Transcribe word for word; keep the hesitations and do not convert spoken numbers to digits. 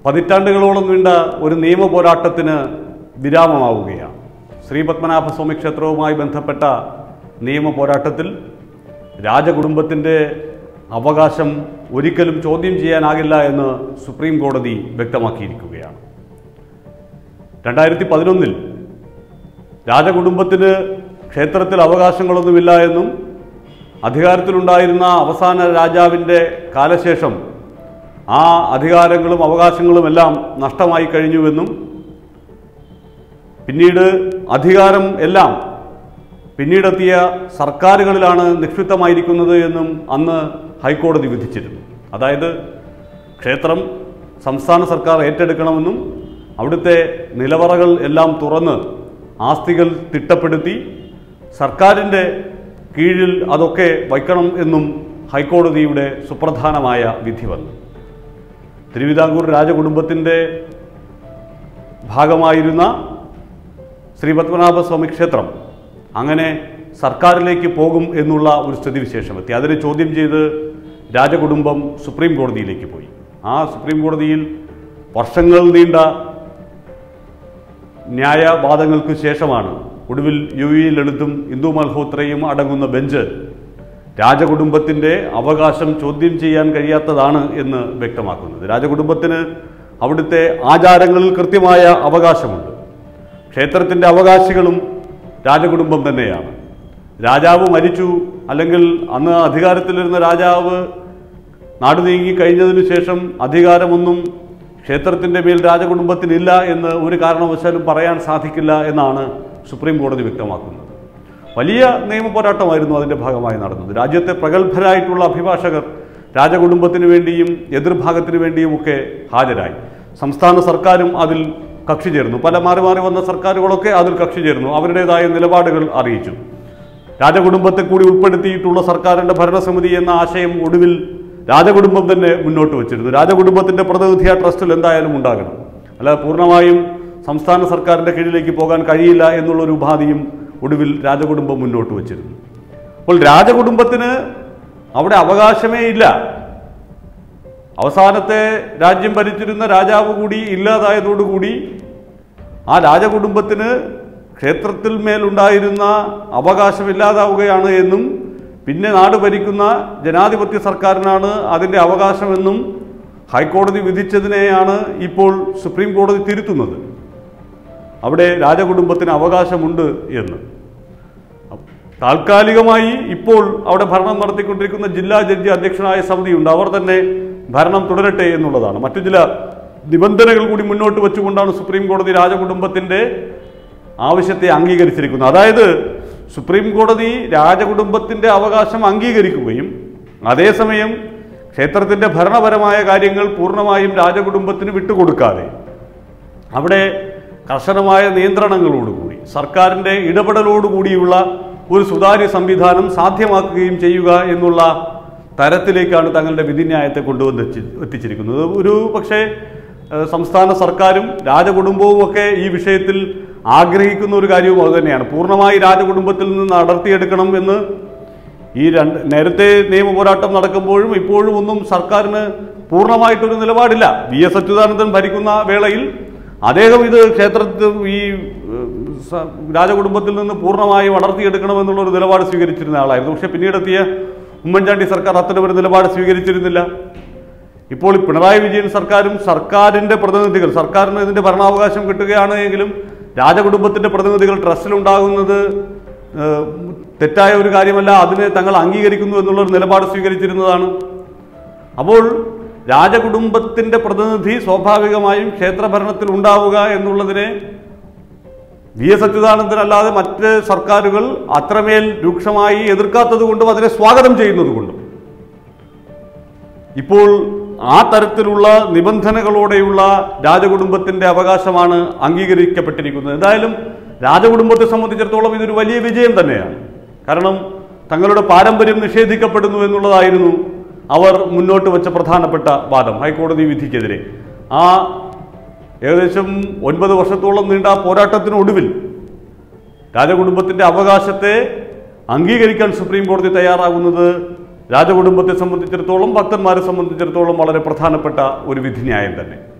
പതിറ്റാണ്ടുകളോളം നീണ്ട ഒരു നിയമ പോരാട്ടത്തിന് വിരാമമാവുകയാണ്. ശ്രീപത്മനാഭസ്വാമി ക്ഷേത്രവുമായി ബന്ധപ്പെട്ട നിയമ പോരാട്ടത്തിൽ രാജകുടുംബത്തിൻ്റെ അവകാശം ഒരിക്കലും ചോദ്യം ചെയ്യാനാകില്ല എന്ന് സുപ്രീം കോടതി വ്യക്തമാക്കിയിരിക്കുകയാണ്. രണ്ടായിരത്തി പതിനൊന്നിൽ രാജകുടുംബത്തിന് ക്ഷേത്രത്തിൽ അവകാശങ്ങളൊന്നുമില്ല എന്നും അധികാരത്തിലുണ്ടായിരുന്ന അവസാന രാജാവിൻ്റെ കാലശേഷം ആ അധികാരങ്ങളും അവകാശങ്ങളും എല്ലാം നഷ്ടമായി കഴിഞ്ഞുവെന്നും പിന്നീട് അധികാരം എല്ലാം പിന്നീടെത്തിയ സർക്കാരുകളിലാണ് നിക്ഷിപ്തമായിരിക്കുന്നത് എന്നും അന്ന് ഹൈക്കോടതി വിധിച്ചിരുന്നു. അതായത് ക്ഷേത്രം സംസ്ഥാന സർക്കാർ ഏറ്റെടുക്കണമെന്നും അവിടുത്തെ നിലവറകൾ എല്ലാം തുറന്ന് ആസ്തികൾ തിട്ടപ്പെടുത്തി സർക്കാരിൻ്റെ കീഴിൽ അതൊക്കെ വയ്ക്കണം എന്നും ഹൈക്കോടതിയുടെ സുപ്രധാനമായ വിധി വന്നു. തിരുവിതാംകൂർ രാജകുടുംബത്തിൻ്റെ ഭാഗമായിരുന്ന ശ്രീപത്മനാഭസ്വാമി ക്ഷേത്രം അങ്ങനെ സർക്കാരിലേക്ക് പോകും എന്നുള്ള ഒരു സ്ഥിതിവിശേഷമെത്തി. അതിനെ ചോദ്യം ചെയ്ത് രാജകുടുംബം സുപ്രീം കോടതിയിലേക്ക് പോയി. ആ സുപ്രീം കോടതിയിൽ വർഷങ്ങൾ നീണ്ട ന്യായവാദങ്ങൾക്ക് ശേഷമാണ് ഒടുവിൽ യു ഇ ലളിതും ഇന്ദു മൽഹോത്രയും അടങ്ങുന്ന ബെഞ്ച് രാജകുടുംബത്തിൻ്റെ അവകാശം ചോദ്യം ചെയ്യാൻ കഴിയാത്തതാണ് എന്ന് വ്യക്തമാക്കുന്നത്. രാജകുടുംബത്തിന് അവിടുത്തെ ആചാരങ്ങളിൽ കൃത്യമായ അവകാശമുണ്ട്. ക്ഷേത്രത്തിൻ്റെ അവകാശികളും രാജകുടുംബം തന്നെയാണ്. രാജാവ് മരിച്ചു, അല്ലെങ്കിൽ അന്ന് അധികാരത്തിലിരുന്ന രാജാവ് നാട് നീങ്ങി കഴിഞ്ഞതിന് ശേഷം അധികാരമൊന്നും ക്ഷേത്രത്തിൻ്റെ മേൽ രാജകുടുംബത്തിനില്ല എന്ന് ഒരു കാരണവശാലും പറയാൻ സാധിക്കില്ല എന്നാണ് സുപ്രീം കോടതി വ്യക്തമാക്കുന്നത്. വലിയ നിയമ പോരാട്ടമായിരുന്നു അതിൻ്റെ ഭാഗമായി നടന്നത്. രാജ്യത്തെ പ്രഗത്ഭരായിട്ടുള്ള അഭിഭാഷകർ രാജകുടുംബത്തിന് വേണ്ടിയും എതിർഭാഗത്തിന് വേണ്ടിയും ഒക്കെ ഹാജരായി. സംസ്ഥാന സർക്കാരും അതിൽ കക്ഷി ചേർന്നു. പല മാറി മാറി വന്ന സർക്കാരുകളൊക്കെ അതിൽ കക്ഷി ചേർന്നു, അവരുടേതായ നിലപാടുകൾ അറിയിച്ചു. രാജകുടുംബത്തെ കൂടി ഉൾപ്പെടുത്തിയിട്ടുള്ള സർക്കാരിൻ്റെ ഭരണസമിതി എന്ന ആശയം ഒടുവിൽ രാജകുടുംബം തന്നെ മുന്നോട്ട് വച്ചിരുന്നു. രാജകുടുംബത്തിൻ്റെ പ്രതിനിധി ആ ട്രസ്റ്റിൽ എന്തായാലും ഉണ്ടാകണം, അല്ലാതെ പൂർണ്ണമായും സംസ്ഥാന സർക്കാരിൻ്റെ കീഴിലേക്ക് പോകാൻ കഴിയില്ല എന്നുള്ളൊരു ഉപാധിയും ഒടുവിൽ രാജകുടുംബം മുന്നോട്ട് വച്ചിരുന്നു. അപ്പോൾ രാജകുടുംബത്തിന് അവിടെ അവകാശമേ ഇല്ല. അവസാനത്തെ രാജ്യം ഭരിച്ചിരുന്ന രാജാവ് കൂടി ഇല്ലാതായതോടുകൂടി ആ രാജകുടുംബത്തിന് ക്ഷേത്രത്തിൽ മേലുണ്ടായിരുന്ന അവകാശമില്ലാതാവുകയാണ് എന്നും പിന്നെ നാട് ഭരിക്കുന്ന ജനാധിപത്യ സർക്കാരിനാണ് അതിൻ്റെ അവകാശമെന്നും ഹൈക്കോടതി വിധിച്ചതിനെയാണ് ഇപ്പോൾ സുപ്രീം കോടതി തിരുത്തുന്നത്. അവിടെ രാജകുടുംബത്തിന് അവകാശമുണ്ട് എന്ന്. താൽക്കാലികമായി ഇപ്പോൾ അവിടെ ഭരണം നടത്തിക്കൊണ്ടിരിക്കുന്ന ജില്ലാ ജഡ്ജി അധ്യക്ഷനായ സമിതിയുണ്ട്. അവർ തന്നെ ഭരണം തുടരട്ടെ എന്നുള്ളതാണ്. മറ്റു ചില നിബന്ധനകൾ കൂടി മുന്നോട്ട് വെച്ചുകൊണ്ടാണ് സുപ്രീം കോടതി രാജകുടുംബത്തിൻ്റെ ആവശ്യത്തെ അംഗീകരിച്ചിരിക്കുന്നത്. അതായത് സുപ്രീം കോടതി രാജകുടുംബത്തിൻ്റെ അവകാശം അംഗീകരിക്കുകയും അതേസമയം ക്ഷേത്രത്തിൻ്റെ ഭരണപരമായ കാര്യങ്ങൾ പൂർണ്ണമായും രാജകുടുംബത്തിന് വിട്ടുകൊടുക്കാതെ അവിടെ കർശനമായ നിയന്ത്രണങ്ങളോടുകൂടി സർക്കാരിൻ്റെ ഇടപെടലോടുകൂടിയുള്ള ഒരു സുതാര്യ സംവിധാനം സാധ്യമാക്കുകയും ചെയ്യുക എന്നുള്ള തരത്തിലേക്കാണ് തങ്ങളുടെ വിധിന്യായത്തെ കൊണ്ടുവന്ന് എത്തിച്ചിരിക്കുന്നത്. ഒരു പക്ഷേ സംസ്ഥാന സർക്കാരും രാജകുടുംബവും ഒക്കെ ഈ വിഷയത്തിൽ ആഗ്രഹിക്കുന്ന ഒരു കാര്യവും അതുതന്നെയാണ്. പൂർണ്ണമായി രാജകുടുംബത്തിൽ നിന്ന് അടർത്തിയെടുക്കണം എന്ന് ഈ രണ്ട് നേരത്തെ നിയമ പോരാട്ടം നടക്കുമ്പോഴും ഇപ്പോഴും ഒന്നും സർക്കാരിന് പൂർണ്ണമായിട്ടൊരു നിലപാടില്ല. വി എസ് അച്യുതാനന്ദൻ ഭരിക്കുന്ന വേളയിൽ അദ്ദേഹം ഇത് ക്ഷേത്രത്തിൽ ഈ രാജകുടുംബത്തിൽ നിന്ന് പൂർണ്ണമായും അടർത്തിയെടുക്കണമെന്നുള്ളൊരു നിലപാട് സ്വീകരിച്ചിരുന്ന ആളായിരുന്നു. പക്ഷേ പിന്നീടെത്തിയ ഉമ്മൻചാണ്ടി സർക്കാർ അത്തരമൊരു നിലപാട് സ്വീകരിച്ചിരുന്നില്ല. ഇപ്പോൾ പിണറായി വിജയൻ സർക്കാരും സർക്കാരിൻ്റെ പ്രതിനിധികൾ, സർക്കാരിന് ഇതിൻ്റെ ഭരണാവകാശം കിട്ടുകയാണ് എങ്കിലും രാജകുടുംബത്തിൻ്റെ പ്രതിനിധികൾ ട്രസ്റ്റിലുണ്ടാകുന്നത് തെറ്റായ ഒരു കാര്യമല്ല, അതിനെ തങ്ങൾ അംഗീകരിക്കുന്നു എന്നുള്ളൊരു നിലപാട് സ്വീകരിച്ചിരുന്നതാണ്. അപ്പോൾ രാജകുടുംബത്തിൻ്റെ പ്രതിനിധി സ്വാഭാവികമായും ക്ഷേത്രഭരണത്തിൽ ഉണ്ടാവുക എന്നുള്ളതിനെ വി എസ് അച്യുതാനന്ദൻ അല്ലാതെ മറ്റ് സർക്കാരുകൾ അത്രമേൽ രൂക്ഷമായി എതിർക്കാത്തത് കൊണ്ടും അതിനെ സ്വാഗതം ചെയ്യുന്നത് കൊണ്ടും ഇപ്പോൾ ആ തരത്തിലുള്ള നിബന്ധനകളോടെയുള്ള രാജകുടുംബത്തിൻ്റെ അവകാശമാണ് അംഗീകരിക്കപ്പെട്ടിരിക്കുന്നത്. എന്തായാലും രാജകുടുംബത്തെ സംബന്ധിച്ചിടത്തോളം ഇതൊരു വലിയ വിജയം തന്നെയാണ്. കാരണം തങ്ങളുടെ പാരമ്പര്യം നിഷേധിക്കപ്പെടുന്നു എന്നുള്ളതായിരുന്നു അവർ മുന്നോട്ട് വെച്ച പ്രധാനപ്പെട്ട വാദം ഹൈക്കോടതി വിധിക്കെതിരെ. ആ ഏകദേശം ഒൻപത് വർഷത്തോളം നീണ്ട പോരാട്ടത്തിനൊടുവിൽ രാജകുടുംബത്തിൻ്റെ അവകാശത്തെ അംഗീകരിക്കാൻ സുപ്രീം കോടതി തയ്യാറാകുന്നത് രാജകുടുംബത്തെ സംബന്ധിച്ചിടത്തോളം ഭക്തന്മാരെ സംബന്ധിച്ചിടത്തോളം വളരെ പ്രധാനപ്പെട്ട ഒരു വിധിന്യായം തന്നെ.